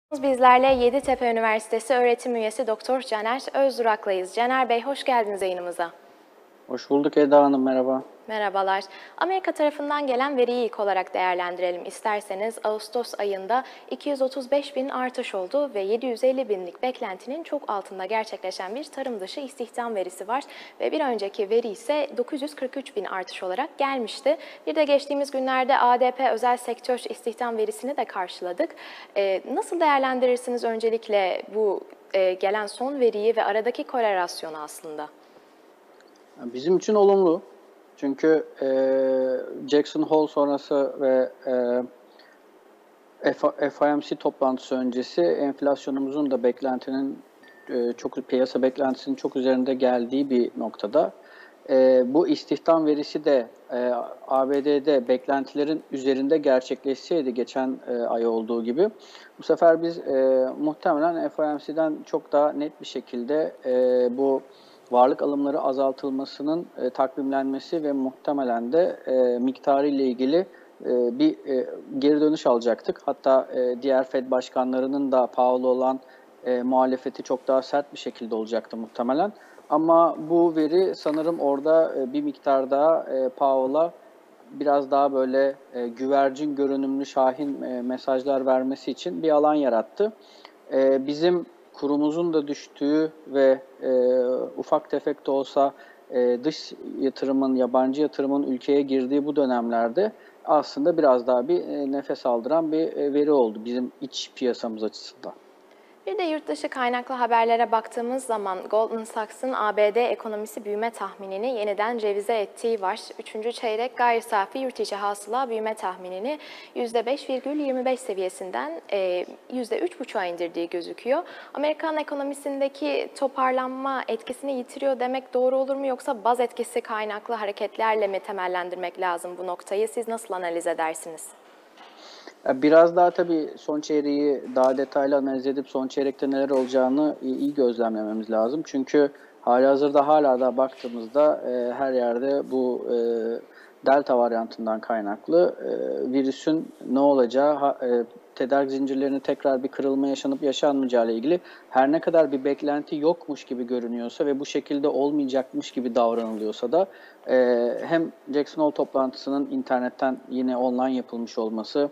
Bizlerle Yeditepe Üniversitesi öğretim üyesi Doktor Caner Özdurak'layız. Caner Bey, hoş geldiniz yayınımıza. Hoş bulduk Eda Hanım, merhaba. Merhabalar. Amerika tarafından gelen veriyi ilk olarak değerlendirelim isterseniz. Ağustos ayında 235 bin artış oldu ve 750 binlik beklentinin çok altında gerçekleşen bir tarım dışı istihdam verisi var. Ve bir önceki veri ise 943 bin artış olarak gelmişti. Bir de geçtiğimiz günlerde ADP özel sektör istihdam verisini de karşıladık. Nasıl değerlendirirsiniz öncelikle bu gelen son veriyi ve aradaki korelasyonu aslında? Bizim için olumlu. Çünkü Jackson Hole sonrası ve FOMC toplantısı öncesi enflasyonumuzun da piyasa beklentisinin çok üzerinde geldiği bir noktada. Bu istihdam verisi de ABD'de beklentilerin üzerinde gerçekleşseydi geçen ay olduğu gibi, bu sefer biz muhtemelen FOMC'den çok daha net bir şekilde bu varlık alımları azaltılmasının takvimlenmesi ve muhtemelen de miktarı ile ilgili bir geri dönüş alacaktık. Hatta diğer Fed başkanlarının da Powell olan muhalefeti çok daha sert bir şekilde olacaktı muhtemelen. Ama bu veri sanırım orada bir miktar daha Powell'a biraz daha böyle güvercin görünümlü şahin mesajlar vermesi için bir alan yarattı. Bizim kurumuzun da düştüğü ve ufak tefek de olsa dış yatırımın, yabancı yatırımın ülkeye girdiği bu dönemlerde aslında biraz daha bir nefes aldıran bir veri oldu bizim iç piyasamız açısından. Bir de yurt dışı kaynaklı haberlere baktığımız zaman Goldman Sachs'ın ABD ekonomisi büyüme tahminini yeniden revize ettiği var. Üçüncü çeyrek gayri safi yurt içi hasıla büyüme tahminini %5,25 seviyesinden %3,5'a indirdiği gözüküyor. Amerikan ekonomisindeki toparlanma etkisini yitiriyor demek doğru olur mu, yoksa baz etkisi kaynaklı hareketlerle mi temellendirmek lazım bu noktayı? Siz nasıl analiz edersiniz? Biraz daha tabii son çeyreği daha detaylı analiz edip son çeyrekte neler olacağını iyi gözlemlememiz lazım. Çünkü halihazırda hala da baktığımızda her yerde bu delta varyantından kaynaklı virüsün ne olacağı, tedarik zincirlerinin tekrar bir kırılma yaşanıp yaşanmayacağı ile ilgili her ne kadar bir beklenti yokmuş gibi görünüyorsa ve bu şekilde olmayacakmış gibi davranılıyorsa da hem Jackson Hole toplantısının internetten yine online yapılmış olması,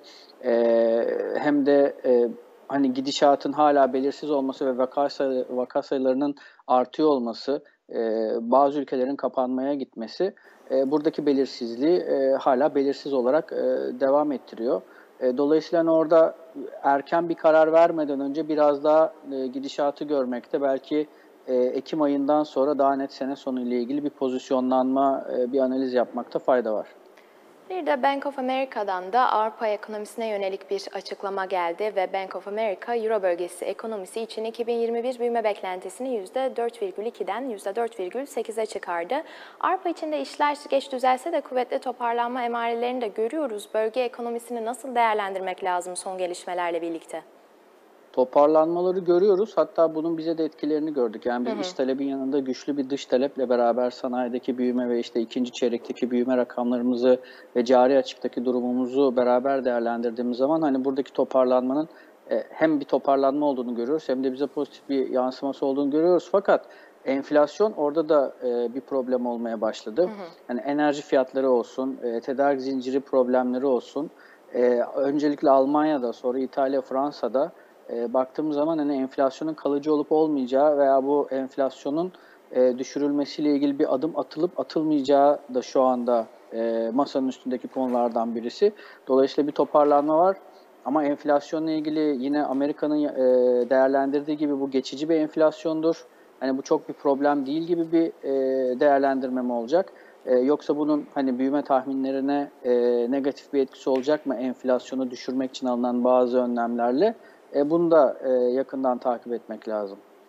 hem de hani gidişatın hala belirsiz olması ve vaka sayılarının artıyor olması, bazı ülkelerin kapanmaya gitmesi buradaki belirsizliği hala belirsiz olarak devam ettiriyor. Dolayısıyla hani orada erken bir karar vermeden önce biraz daha gidişatı görmekte, belki Ekim ayından sonra daha net sene sonu ile ilgili bir pozisyonlanma, bir analiz yapmakta fayda var. Bir de Bank of America'dan da Avrupa ekonomisine yönelik bir açıklama geldi ve Bank of America, Euro bölgesi ekonomisi için 2021 büyüme beklentisini %4,2'den %4,8'e çıkardı. Avrupa için de işler geç düzelse de kuvvetli toparlanma emarelerini de görüyoruz. Bölge ekonomisini nasıl değerlendirmek lazım son gelişmelerle birlikte? Toparlanmaları görüyoruz. Hatta bunun bize de etkilerini gördük. Yani biz iç talebin yanında güçlü bir dış taleple beraber sanayideki büyüme ve işte ikinci çeyrekteki büyüme rakamlarımızı ve cari açıktaki durumumuzu beraber değerlendirdiğimiz zaman hani buradaki toparlanmanın hem bir toparlanma olduğunu görüyoruz hem de bize pozitif bir yansıması olduğunu görüyoruz. Fakat enflasyon orada da bir problem olmaya başladı. Yani enerji fiyatları olsun, tedarik zinciri problemleri olsun. Öncelikle Almanya'da, sonra İtalya, Fransa'da baktığımız zaman hani enflasyonun kalıcı olup olmayacağı veya bu enflasyonun düşürülmesiyle ilgili bir adım atılıp atılmayacağı da şu anda masanın üstündeki konulardan birisi. Dolayısıyla bir toparlanma var. Ama enflasyonla ilgili yine Amerika'nın değerlendirdiği gibi bu geçici bir enflasyondur. Hani bu çok bir problem değil gibi bir değerlendirme mi olacak? Yoksa bunun hani büyüme tahminlerine negatif bir etkisi olacak mı enflasyonu düşürmek için alınan bazı önlemlerle? Bunu da yakından takip etmek lazım.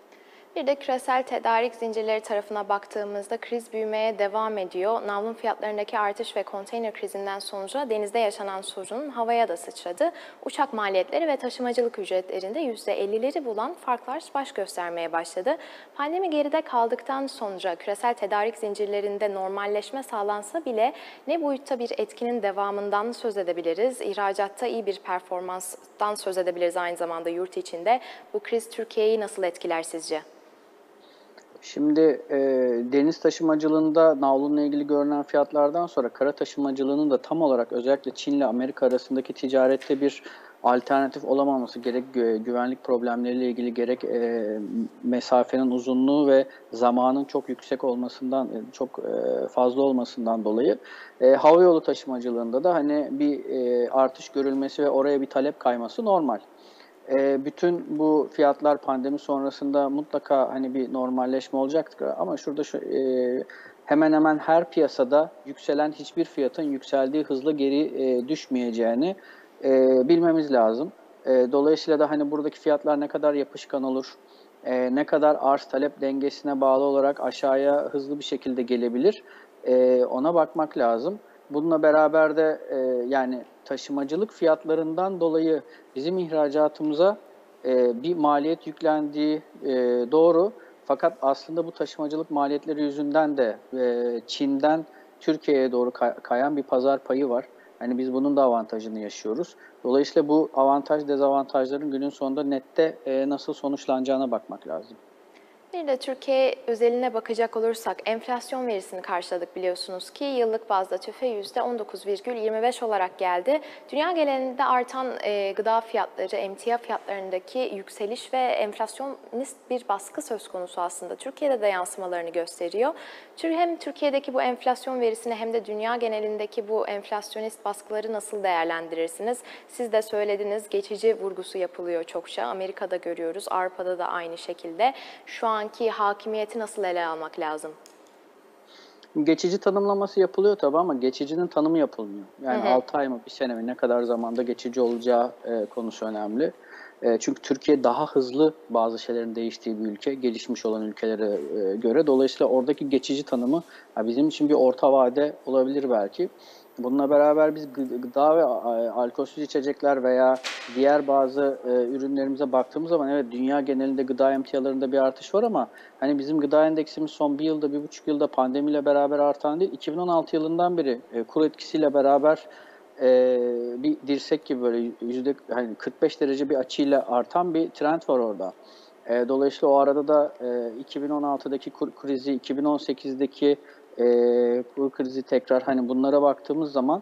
Bir de küresel tedarik zincirleri tarafına baktığımızda kriz büyümeye devam ediyor. Navlun fiyatlarındaki artış ve konteyner krizinden sonra denizde yaşanan sorun havaya da sıçradı. Uçak maliyetleri ve taşımacılık ücretlerinde %50'leri bulan farklar baş göstermeye başladı. Pandemi geride kaldıktan sonra küresel tedarik zincirlerinde normalleşme sağlansa bile ne boyutta bir etkinin devamından söz edebiliriz? İhracatta iyi bir performanstan söz edebiliriz aynı zamanda yurt içinde. Bu kriz Türkiye'yi nasıl etkiler sizce? Şimdi deniz taşımacılığında navlunla ilgili görünen fiyatlardan sonra kara taşımacılığının da tam olarak özellikle Çin ile Amerika arasındaki ticarette bir alternatif olamaması gerek güvenlik problemleriyle ilgili gerek mesafenin uzunluğu ve zamanın çok yüksek olmasından çok fazla olmasından dolayı havayolu taşımacılığında da hani bir artış görülmesi ve oraya bir talep kayması normal. Bütün bu fiyatlar pandemi sonrasında mutlaka hani bir normalleşme olacaktır ama şurada hemen hemen her piyasada yükselen hiçbir fiyatın yükseldiği hızla geri düşmeyeceğini bilmemiz lazım. Dolayısıyla da hani buradaki fiyatlar ne kadar yapışkan olur, ne kadar arz talep dengesine bağlı olarak aşağıya hızlı bir şekilde gelebilir, ona bakmak lazım. Bununla beraber de yani taşımacılık fiyatlarından dolayı bizim ihracatımıza bir maliyet yüklendiği doğru. Fakat aslında bu taşımacılık maliyetleri yüzünden de Çin'den Türkiye'ye doğru kayan bir pazar payı var. Hani biz bunun da avantajını yaşıyoruz. Dolayısıyla bu avantaj dezavantajların günün sonunda nette nasıl sonuçlanacağına bakmak lazım. Bir de Türkiye özeline bakacak olursak enflasyon verisini karşıladık biliyorsunuz ki yıllık bazda tüfe %19,25 olarak geldi. Dünya genelinde artan gıda fiyatları, emtia fiyatlarındaki yükseliş ve enflasyonist bir baskı söz konusu aslında. Türkiye'de de yansımalarını gösteriyor. Hem Türkiye'deki bu enflasyon verisini hem de dünya genelindeki bu enflasyonist baskıları nasıl değerlendirirsiniz? Siz de söylediniz, geçici vurgusu yapılıyor çokça. Amerika'da görüyoruz, Avrupa'da da aynı şekilde. Şu anki hakimiyeti nasıl ele almak lazım? Geçici tanımlaması yapılıyor tabii ama geçicinin tanımı yapılmıyor. Yani 6 ay mı, bir sene mi, ne kadar zamanda geçici olacağı konusu önemli. Çünkü Türkiye daha hızlı bazı şeylerin değiştiği bir ülke, gelişmiş olan ülkelere göre. Dolayısıyla oradaki geçici tanımı bizim için bir orta vade olabilir belki. Bununla beraber biz gıda ve alkolsüz içecekler veya diğer bazı ürünlerimize baktığımız zaman evet dünya genelinde gıda emtialarında bir artış var ama hani bizim gıda endeksimiz son bir yılda, 1,5 yılda pandemiyle beraber artan değil, 2016 yılından beri kur etkisiyle beraber bir dirsek gibi böyle hani 45 derece bir açıyla artan bir trend var orada. Dolayısıyla o arada da 2016'daki kur krizi, 2018'deki kur krizi tekrar hani bunlara baktığımız zaman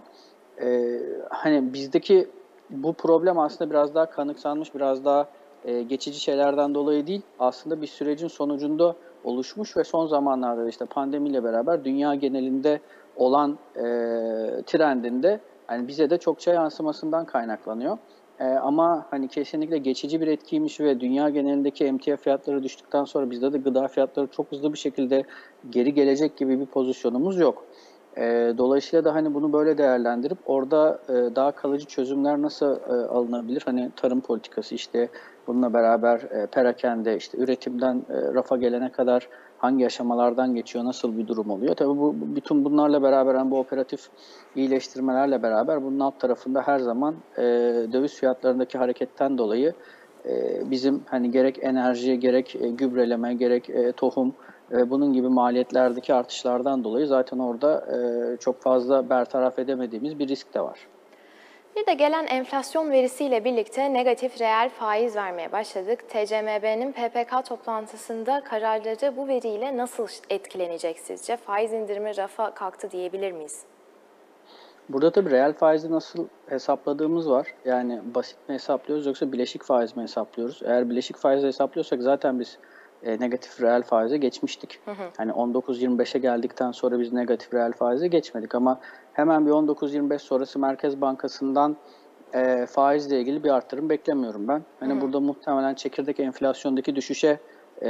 hani bizdeki bu problem aslında biraz daha kanıksanmış, biraz daha geçici şeylerden dolayı değil, aslında bir sürecin sonucunda oluşmuş ve son zamanlarda işte pandemiyle beraber dünya genelinde olan trendinde hani bize de çokça yansımasından kaynaklanıyor. Ama hani kesinlikle geçici bir etkiymiş ve dünya genelindeki emtia fiyatları düştükten sonra bizde de gıda fiyatları çok hızlı bir şekilde geri gelecek gibi bir pozisyonumuz yok. Dolayısıyla da hani bunu böyle değerlendirip orada daha kalıcı çözümler nasıl alınabilir? Hani tarım politikası işte bununla beraber perakende işte üretimden rafa gelene kadar hangi aşamalardan geçiyor, nasıl bir durum oluyor? Tabii bütün bunlarla beraber yani bu operatif iyileştirmelerle beraber bunun alt tarafında her zaman döviz fiyatlarındaki hareketten dolayı bizim hani gerek enerji, gerek gübreleme, gerek tohum bunun gibi maliyetlerdeki artışlardan dolayı zaten orada çok fazla bertaraf edemediğimiz bir risk de var. Bir de gelen enflasyon verisiyle birlikte negatif reel faiz vermeye başladık. TCMB'nin PPK toplantısında kararları bu veriyle nasıl etkilenecek sizce? Faiz indirimi rafa kalktı diyebilir miyiz? Burada tabii reel faizi nasıl hesapladığımız var. Yani basit mi hesaplıyoruz yoksa bileşik faiz mi hesaplıyoruz? Eğer bileşik faizi hesaplıyorsak zaten biz negatif reel faize geçmiştik. Hani 19-25'e geldikten sonra biz negatif reel faize geçmedik ama hemen bir 19-25 sonrası Merkez Bankası'ndan faizle ilgili bir artırım beklemiyorum ben. Hani burada muhtemelen çekirdek enflasyondaki düşüşe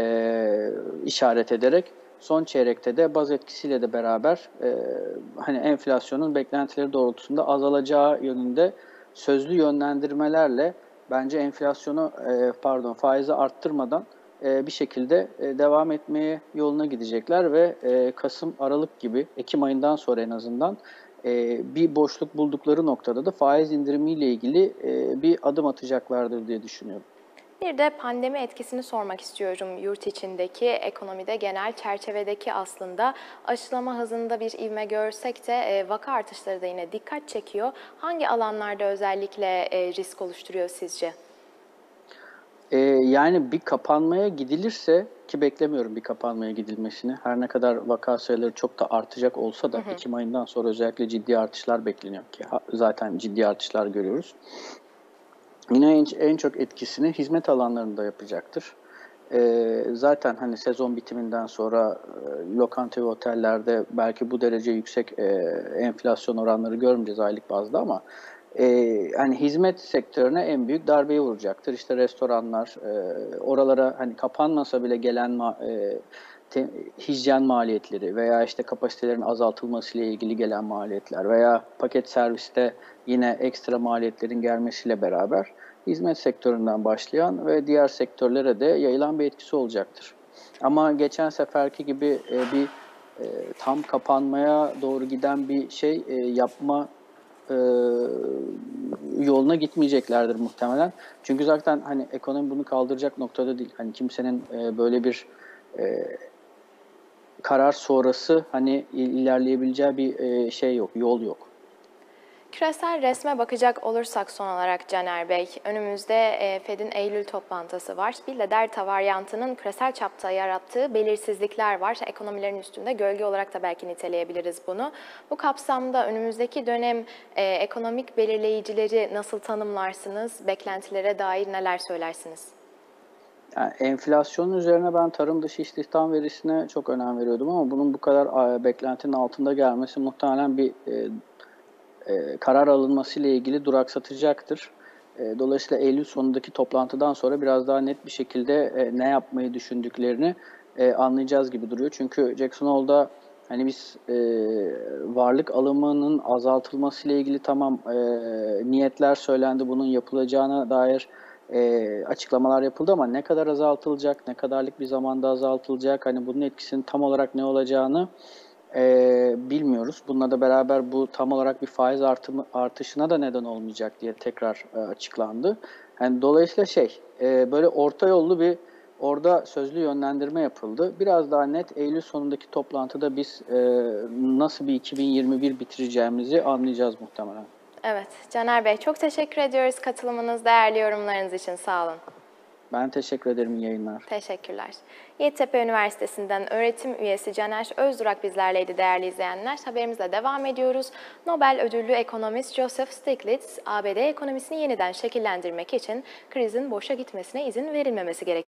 işaret ederek son çeyrekte de baz etkisiyle de beraber hani enflasyonun beklentileri doğrultusunda azalacağı yönünde sözlü yönlendirmelerle bence enflasyonu faizi arttırmadan bir şekilde devam etmeye yoluna gidecekler ve Kasım, Aralık gibi, Ekim ayından sonra en azından bir boşluk buldukları noktada da faiz indirimiyle ilgili bir adım atacaklardır diye düşünüyorum. Bir de pandemi etkisini sormak istiyorum. Yurt içindeki ekonomide genel çerçevedeki aslında aşılama hızında bir ivme görsek de vaka artışları da yine dikkat çekiyor. Hangi alanlarda özellikle risk oluşturuyor sizce? Yani bir kapanmaya gidilirse, ki beklemiyorum bir kapanmaya gidilmesini. Her ne kadar vaka sayıları çok da artacak olsa da Ekim ayından sonra özellikle ciddi artışlar bekleniyor ki zaten ciddi artışlar görüyoruz. Yine en çok etkisini hizmet alanlarında yapacaktır. Zaten hani sezon bitiminden sonra lokanta ve otellerde belki bu derece yüksek enflasyon oranları görmeyeceğiz aylık bazda ama hani hizmet sektörüne en büyük darbeyi vuracaktır. İşte restoranlar, oralara hani kapanmasa bile gelen hijyen maliyetleri veya işte kapasitelerin azaltılması ile ilgili gelen maliyetler veya paket serviste yine ekstra maliyetlerin gelmesiyle beraber hizmet sektöründen başlayan ve diğer sektörlere de yayılan bir etkisi olacaktır. Ama geçen seferki gibi bir tam kapanmaya doğru giden bir şey yapma e, yoluna gitmeyeceklerdir muhtemelen. Çünkü zaten hani ekonomi bunu kaldıracak noktada değil. Hani kimsenin böyle bir karar sonrası hani ilerleyebileceği bir şey yok, yol yok. Küresel resme bakacak olursak son olarak Caner Bey, önümüzde Fed'in Eylül toplantısı var. Bir de Delta varyantının küresel çapta yarattığı belirsizlikler var. Ekonomilerin üstünde gölge olarak da belki niteleyebiliriz bunu. Bu kapsamda önümüzdeki dönem ekonomik belirleyicileri nasıl tanımlarsınız? Beklentilere dair neler söylersiniz? Yani enflasyonun üzerine ben tarım dışı istihdam verisine çok önem veriyordum ama bunun bu kadar beklentinin altında gelmesi muhtemelen bir karar alınması ile ilgili duraksatacaktır. Dolayısıyla Eylül sonundaki toplantıdan sonra biraz daha net bir şekilde ne yapmayı düşündüklerini anlayacağız gibi duruyor. Çünkü Jackson Hole'da hani biz varlık alımının azaltılması ile ilgili tamam niyetler söylendi, bunun yapılacağına dair açıklamalar yapıldı ama ne kadar azaltılacak, ne kadarlık bir zamanda azaltılacak, hani bunun etkisinin tam olarak ne olacağını bilmiyoruz. Bununla da beraber bu tam olarak bir faiz artışına da neden olmayacak diye tekrar açıklandı. Yani dolayısıyla böyle orta yollu bir orada sözlü yönlendirme yapıldı. Biraz daha net Eylül sonundaki toplantıda biz nasıl bir 2021 bitireceğimizi anlayacağız muhtemelen. Evet, Caner Bey çok teşekkür ediyoruz katılımınız, değerli yorumlarınız için. Sağ olun. Ben teşekkür ederim, iyi yayınlar. Teşekkürler. Yeditepe Üniversitesi'nden öğretim üyesi Caner Özdurak bizlerleydi değerli izleyenler. Haberimizle devam ediyoruz. Nobel ödüllü ekonomist Joseph Stiglitz, ABD ekonomisini yeniden şekillendirmek için krizin boşa gitmesine izin verilmemesi gerektiğini